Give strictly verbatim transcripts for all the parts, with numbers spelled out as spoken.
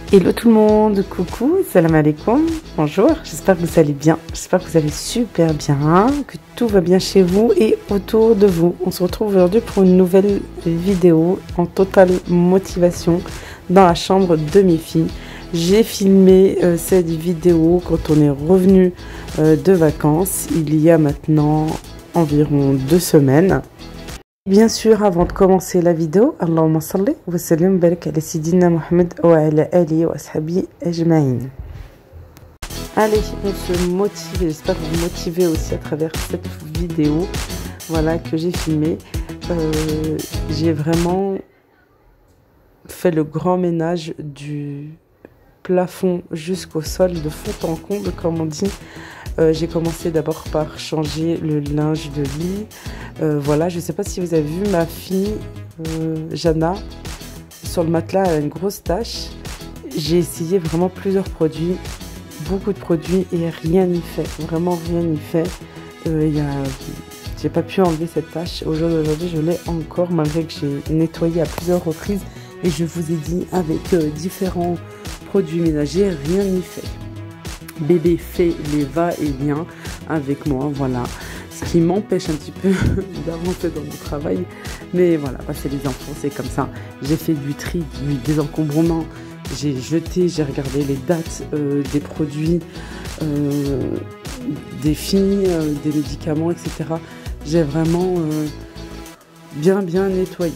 Hello tout le monde, coucou, salam alaikum, bonjour, j'espère que vous allez bien, j'espère que vous allez super bien, que tout va bien chez vous et autour de vous. On se retrouve aujourd'hui pour une nouvelle vidéo en totale motivation dans la chambre de mes filles. J'ai filmé euh, cette vidéo quand on est revenu euh, de vacances, il y a maintenant environ deux semaines. Bien sûr, avant de commencer la vidéo, Allahumma salli wa sallim barik ala Sidina Mohamed wa ala alihi wa ashabi ajma'in. Allez, on se motive, j'espère vous motiver aussi à travers cette vidéo, voilà, que j'ai filmée. Euh, j'ai vraiment fait le grand ménage du plafond jusqu'au sol, de fond en comble, comme on dit. Euh, j'ai commencé d'abord par changer le linge de lit. Euh, voilà, je ne sais pas si vous avez vu ma fille, euh, Jana, sur le matelas, elle a une grosse tache. J'ai essayé vraiment plusieurs produits, beaucoup de produits et rien n'y fait, vraiment rien n'y fait. Euh, y a... J'ai pas pu enlever cette tache. Aujourd'hui, je l'ai encore, malgré que j'ai nettoyé à plusieurs reprises. Et je vous ai dit, avec euh, différents produits ménagers, rien n'y fait. Bébé fait les va-et-vient avec moi, voilà. Ce qui m'empêche un petit peu d'avancer dans mon travail. Mais voilà, bah, c'est les enfants, c'est comme ça. J'ai fait du tri, du désencombrement. J'ai jeté, j'ai regardé les dates euh, des produits, euh, des filles, euh, des médicaments, et cetera. J'ai vraiment euh, bien, bien nettoyé.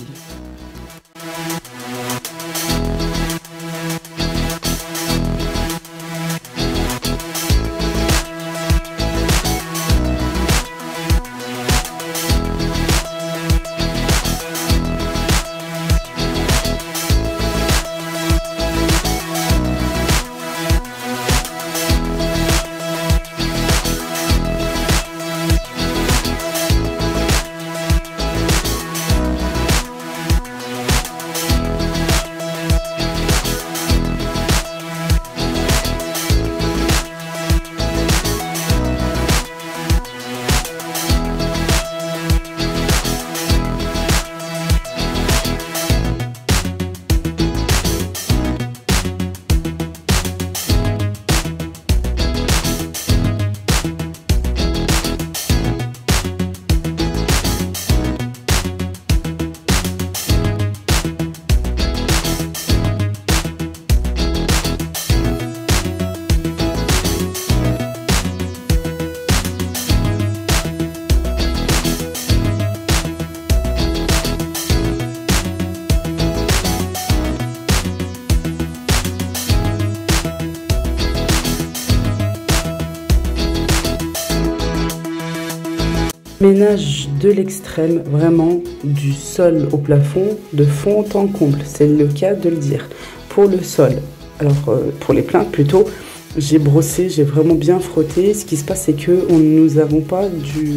Ménage de l'extrême, vraiment du sol au plafond, de fond en comble, c'est le cas de le dire. Pour le sol, alors euh, pour les plaintes plutôt, j'ai brossé, j'ai vraiment bien frotté. Ce qui se passe, c'est que on, nous n'avons pas du,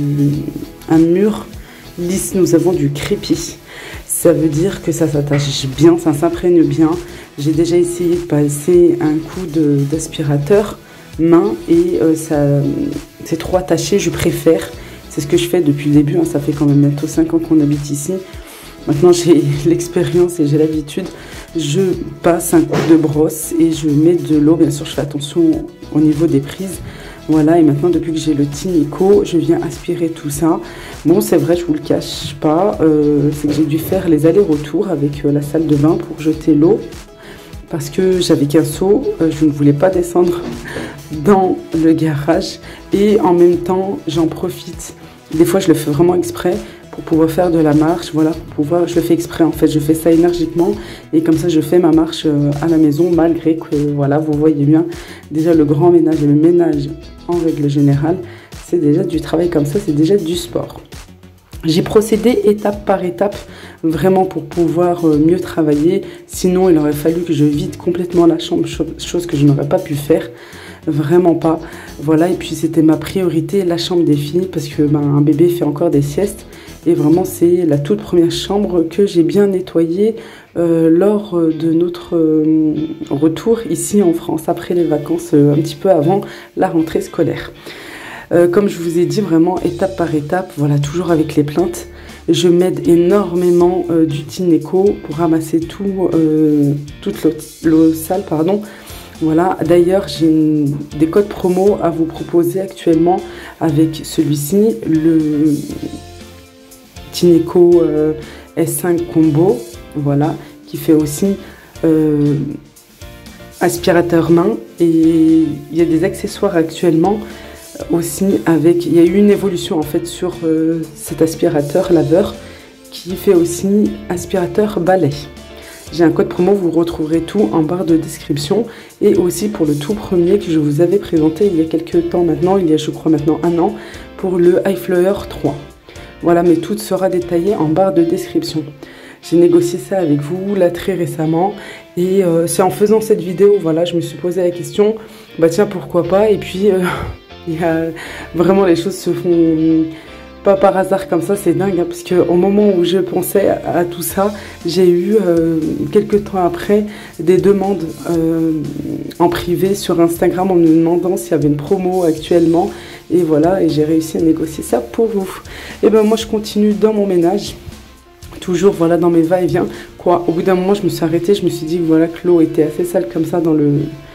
un mur lisse, nous avons du crépi. Ça veut dire que ça s'attache bien, ça s'imprègne bien. J'ai déjà essayé de passer un coup d'aspirateur main et euh, ça c'est trop attaché, je préfère. C'est ce que je fais depuis le début, hein. Ça fait quand même bientôt cinq ans qu'on habite ici. Maintenant j'ai l'expérience et j'ai l'habitude. Je passe un coup de brosse et je mets de l'eau. Bien sûr, je fais attention au niveau des prises. Voilà, et maintenant depuis que j'ai le Tinico, je viens aspirer tout ça. Bon, c'est vrai, je vous le cache pas, euh, c'est que j'ai dû faire les allers-retours avec euh, la salle de bain pour jeter l'eau. Parce que j'avais qu'un seau, euh, je ne voulais pas descendre dans le garage. Et en même temps, j'en profite. Des fois, je le fais vraiment exprès pour pouvoir faire de la marche. Voilà, pour pouvoir, je le fais exprès en fait. Je fais ça énergiquement et comme ça, je fais ma marche à la maison malgré que, voilà, vous voyez bien. Déjà, le grand ménage et le ménage en règle générale, c'est déjà du travail comme ça, c'est déjà du sport. J'ai procédé étape par étape, vraiment pour pouvoir mieux travailler. Sinon, il aurait fallu que je vide complètement la chambre, chose que je n'aurais pas pu faire. Vraiment pas. Voilà, et puis c'était ma priorité, la chambre des filles, parce que ben, un bébé fait encore des siestes. Et vraiment, c'est la toute première chambre que j'ai bien nettoyée euh, lors de notre euh, retour ici en France, après les vacances, euh, un petit peu avant la rentrée scolaire. Euh, comme je vous ai dit, vraiment étape par étape, voilà, toujours avec les plaintes. je m'aide énormément euh, du Tineco pour ramasser tout, euh, toute l'eau sale, pardon. Voilà, d'ailleurs j'ai des codes promo à vous proposer actuellement avec celui-ci, le Tineco euh, S cinq Combo, voilà, qui fait aussi euh, aspirateur main, et il y a des accessoires actuellement aussi avec, il y a eu une évolution en fait sur euh, cet aspirateur laveur qui fait aussi aspirateur balai. J'ai un code promo, vous retrouverez tout en barre de description, et aussi pour le tout premier que je vous avais présenté il y a quelques temps maintenant, il y a je crois maintenant un an, pour le iFlower trois. Voilà, mais tout sera détaillé en barre de description. J'ai négocié ça avec vous là très récemment, et euh, c'est en faisant cette vidéo, voilà, je me suis posé la question, bah tiens pourquoi pas, et puis euh, il y a, vraiment les choses se font pas par hasard comme ça, c'est dingue, hein, parce que au moment où je pensais à, à tout ça, j'ai eu euh, quelques temps après des demandes euh, en privé sur Instagram en me demandant s'il y avait une promo actuellement, et voilà, et j'ai réussi à négocier ça pour vous. Et ben moi je continue dans mon ménage, toujours voilà dans mes va-et-vient, quoi. Au bout d'un moment je me suis arrêtée, je me suis dit que voilà que l'eau était assez sale comme ça dans le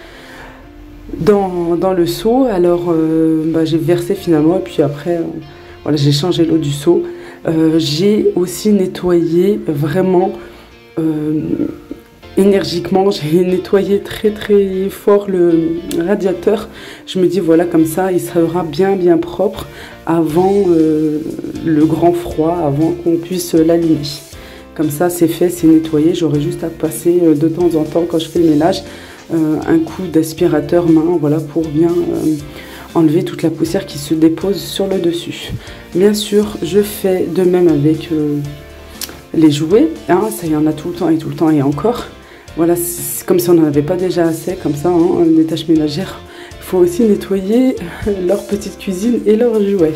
dans, dans le seau, alors euh, bah, j'ai versé finalement, et puis après euh, voilà, j'ai changé l'eau du seau. Euh, j'ai aussi nettoyé vraiment euh, énergiquement, j'ai nettoyé très très fort le radiateur. Je me dis voilà, comme ça il sera bien bien propre avant euh, le grand froid, avant qu'on puisse l'allumer. Comme ça c'est fait, c'est nettoyé, j'aurai juste à passer euh, de temps en temps quand je fais le ménage euh, un coup d'aspirateur main, voilà, pour bien euh, enlever toute la poussière qui se dépose sur le dessus. Bien sûr je fais de même avec euh, les jouets, hein, ça y en a tout le temps et tout le temps et encore. Voilà, c'est comme si on n'en avait pas déjà assez, comme ça, hein, les tâches ménagères. Il faut aussi nettoyer leur petite cuisine et leurs jouets.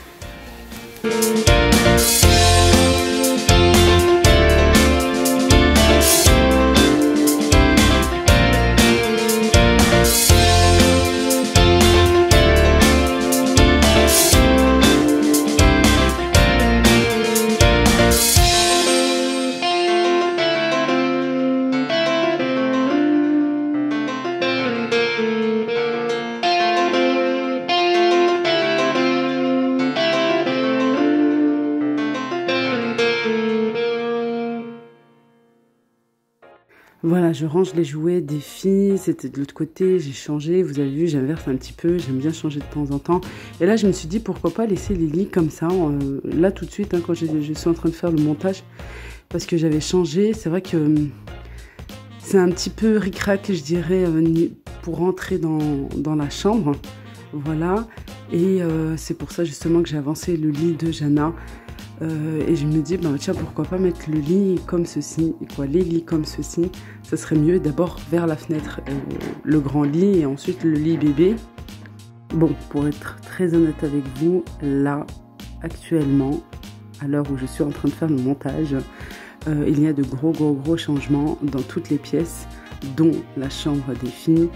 Voilà, je range les jouets des filles, c'était de l'autre côté, j'ai changé, vous avez vu, j'inverse un petit peu, j'aime bien changer de temps en temps. Et là, je me suis dit, pourquoi pas laisser les lits comme ça, euh, là tout de suite, hein, quand je, je suis en train de faire le montage, parce que j'avais changé. C'est vrai que euh, c'est un petit peu ric-rac, je dirais, euh, pour rentrer dans, dans la chambre, voilà. Et euh, c'est pour ça justement que j'ai avancé le lit de Jana. Euh, et je me dis, ben, tiens, pourquoi pas mettre le lit comme ceci, quoi, les lits comme ceci, ça serait mieux d'abord vers la fenêtre, euh, le grand lit, et ensuite le lit bébé. Bon, pour être très honnête avec vous, là, actuellement, à l'heure où je suis en train de faire le montage, euh, il y a de gros, gros, gros changements dans toutes les pièces, dont la chambre des filles.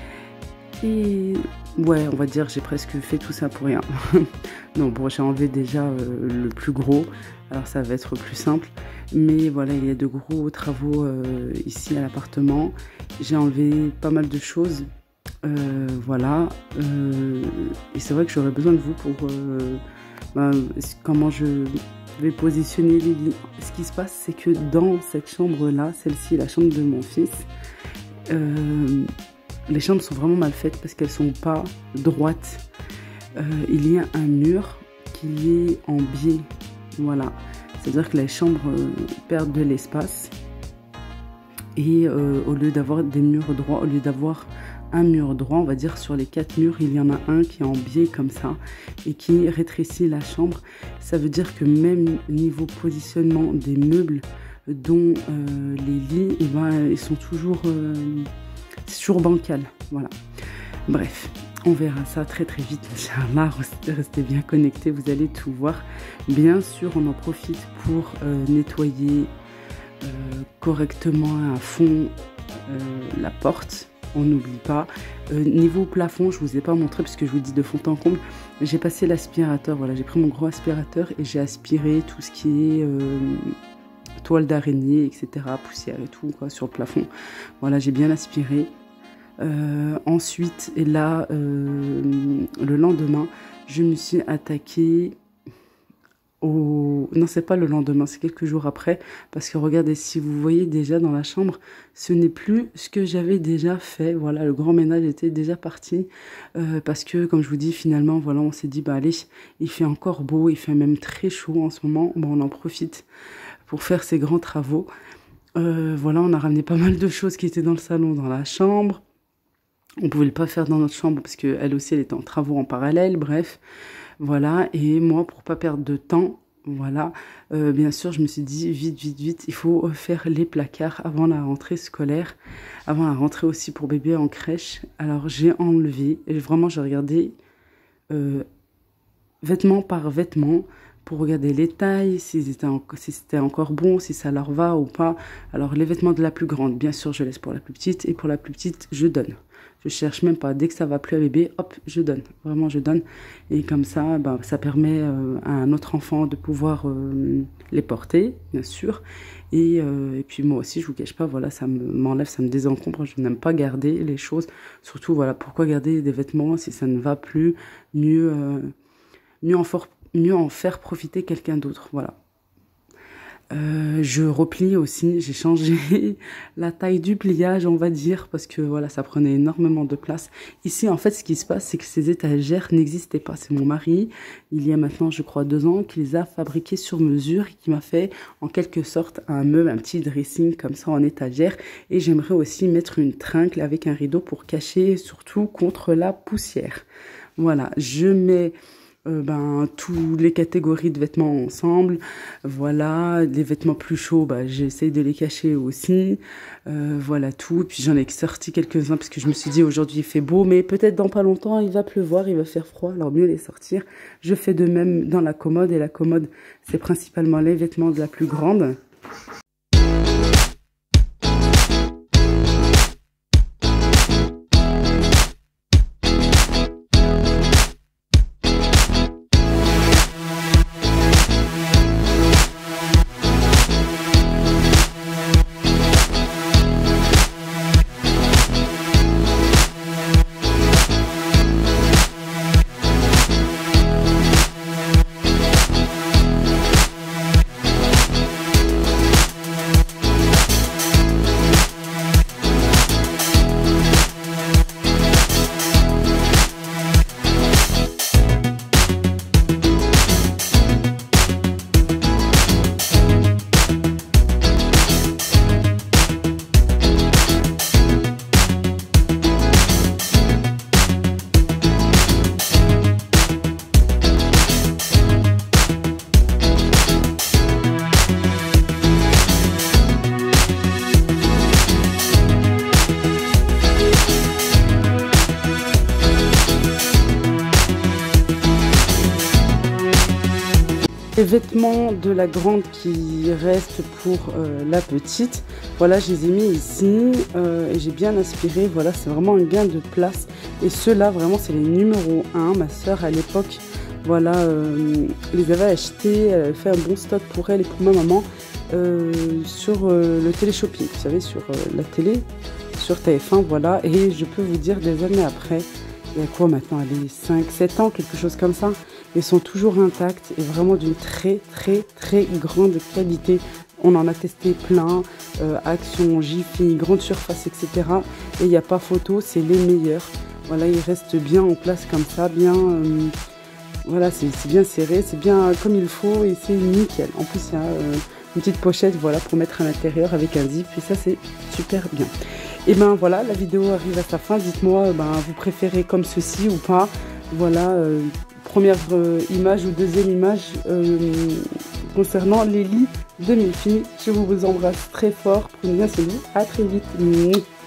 Et ouais, on va dire j'ai presque fait tout ça pour rien. Non, bon, j'ai enlevé déjà euh, le plus gros, alors ça va être plus simple. Mais voilà, il y a de gros travaux euh, ici à l'appartement. J'ai enlevé pas mal de choses, euh, voilà. Euh, et c'est vrai que j'aurais besoin de vous pour euh, bah, comment je vais positionner les lits. Ce qui se passe, c'est que dans cette chambre-là, celle-ci, la chambre de mon fils, euh, les chambres sont vraiment mal faites parce qu'elles sont pas droites. Euh, il y a un mur qui est en biais, voilà. C'est-à-dire que les chambres euh, perdent de l'espace. Et euh, au lieu d'avoir des murs droits, au lieu d'avoir un mur droit, on va dire sur les quatre murs, il y en a un qui est en biais comme ça et qui rétrécit la chambre. Ça veut dire que même niveau positionnement des meubles, dont euh, les lits, eh ben, ils sont toujours... Euh, c'est toujours bancal, voilà. Bref, on verra ça très très vite, Inch'Allah. Restez bien connectés, vous allez tout voir. Bien sûr, on en profite pour euh, nettoyer euh, correctement à fond euh, la porte, on n'oublie pas. Euh, niveau plafond, je vous ai pas montré parce que je vous dis de fond en comble. J'ai passé l'aspirateur, voilà, j'ai pris mon gros aspirateur et j'ai aspiré tout ce qui est euh, toile d'araignée, et cetera, poussière et tout quoi, sur le plafond. Voilà, j'ai bien aspiré. Euh, ensuite, et là, euh, le lendemain, je me suis attaquée au... Non, c'est pas le lendemain, c'est quelques jours après. Parce que regardez, si vous voyez déjà dans la chambre, ce n'est plus ce que j'avais déjà fait. Voilà, le grand ménage était déjà parti. Euh, parce que, comme je vous dis, finalement, voilà, on s'est dit, bah allez, il fait encore beau, il fait même très chaud en ce moment. Bon, on en profite pour faire ces grands travaux. Euh, voilà, on a ramené pas mal de choses qui étaient dans le salon, dans la chambre. On pouvait pas faire dans notre chambre parce qu'elle aussi, elle était en travaux en parallèle, bref. Voilà, et moi, pour pas perdre de temps, voilà, euh, bien sûr, je me suis dit, vite, vite, vite, il faut faire les placards avant la rentrée scolaire, avant la rentrée aussi pour bébé en crèche. Alors, j'ai enlevé, et vraiment, j'ai regardé euh, vêtement par vêtement, pour regarder les tailles, si c'était, en, si c'était encore bon, si ça leur va ou pas. Alors, les vêtements de la plus grande, bien sûr, je laisse pour la plus petite, et pour la plus petite, je donne. Je cherche même pas. Dès que ça va plus à bébé, hop, je donne. Vraiment, je donne. Et comme ça, bah, ça permet euh, à un autre enfant de pouvoir euh, les porter, bien sûr. Et, euh, et puis moi aussi, je vous cache pas, voilà, ça m'enlève, ça me désencombre. Je n'aime pas garder les choses. Surtout, voilà, pourquoi garder des vêtements si ça ne va plus? Mieux, euh, mieux, en, for mieux en faire profiter quelqu'un d'autre. Voilà. Euh, je replie aussi, j'ai changé la taille du pliage, on va dire, parce que voilà, ça prenait énormément de place. Ici, en fait, ce qui se passe, c'est que ces étagères n'existaient pas. C'est mon mari, il y a maintenant, je crois, deux ans, qui les a fabriquées sur mesure et qui m'a fait, en quelque sorte, un meuble, un petit dressing comme ça en étagère. Et j'aimerais aussi mettre une tringle avec un rideau pour cacher, surtout contre la poussière. Voilà, je mets... Euh, ben, toutes les catégories de vêtements ensemble, voilà, les vêtements plus chauds, ben, j'essaye de les cacher aussi, euh, voilà tout, puis j'en ai sorti quelques-uns parce que je me suis dit aujourd'hui il fait beau, mais peut-être dans pas longtemps il va pleuvoir, il va faire froid, alors mieux les sortir. Je fais de même dans la commode, et la commode c'est principalement les vêtements de la plus grande. Les vêtements de la grande qui restent pour euh, la petite, voilà, je les ai mis ici euh, et j'ai bien aspiré. Voilà, c'est vraiment un gain de place. Et ceux-là, vraiment, c'est les numéro un. Ma soeur, à l'époque, voilà, euh, les avait achetés. Elle avait fait un bon stock pour elle et pour ma maman euh, sur euh, le téléshopping. Vous savez, sur euh, la télé, sur T F un, voilà. Et je peux vous dire, des années après, il y a quoi maintenant? Allez, cinq, sept ans, quelque chose comme ça. Ils sont toujours intacts et vraiment d'une très très très grande qualité. On en a testé plein, euh, Action, Jiffy, Grande Surface, et cetera. Et il n'y a pas photo, c'est les meilleurs. Voilà, ils restent bien en place comme ça, bien, euh, voilà, c'est bien serré, c'est bien comme il faut et c'est nickel. En plus, il y a euh, une petite pochette, voilà, pour mettre à l'intérieur avec un zip et ça, c'est super bien. Et ben voilà, la vidéo arrive à sa fin. Dites-moi, ben, vous préférez comme ceci ou pas. Voilà. Euh, Première euh, image ou deuxième image euh, concernant les lits de mes filles. Je vous embrasse très fort. Prenez bien soin de vous. À très vite.